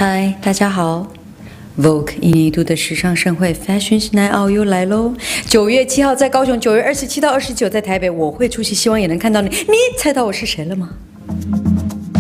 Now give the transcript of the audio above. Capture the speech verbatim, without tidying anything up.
嗨，大家好 ！Vogue 一年一度的时尚盛会 Fashion Night Out 又来喽！九月七号在高雄，九月二十七到二十九在台北，我会出席，希望也能看到你。你猜到我是谁了吗？